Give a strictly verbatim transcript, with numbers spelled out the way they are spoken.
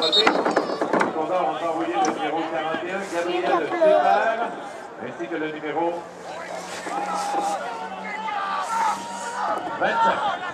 noter. Les Condors ont envoyé le numéro quarante et un, Gabriel Stéphane, ainsi que le numéro vingt-cinq.